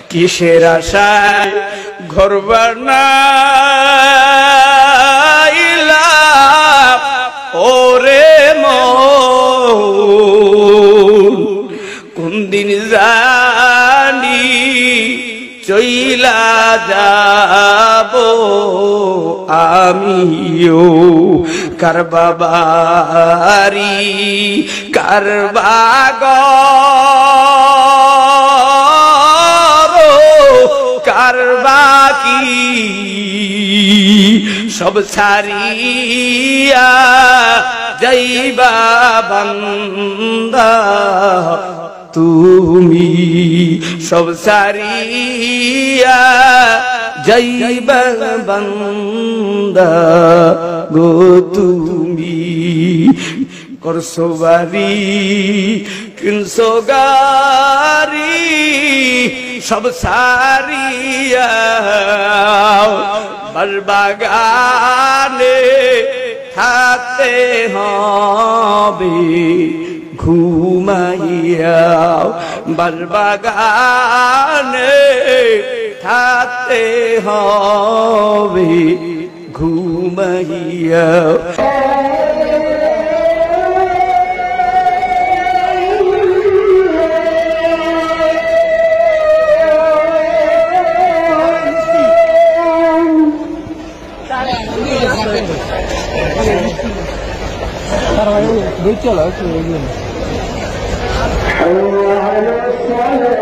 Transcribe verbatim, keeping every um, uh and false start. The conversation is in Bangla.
কিসের আশায় ঘর বানাইলা ওরে মন, কোন দিন জানি চইলা যাব আমিও, কার বাবারি কার বাগর কার বাকি সব ছাড়িয়া যাইবা বান্দা তুমি, সব সারিয়া যাইবা বান্দা গো তুমি। করছো বাড়ি কিনছো গাড়ি সব সারিয়া বাগানে থাকতে হবে ঘুমাইয়া, বাগানে থাকতে হবে ঘুমাইয়া। চলো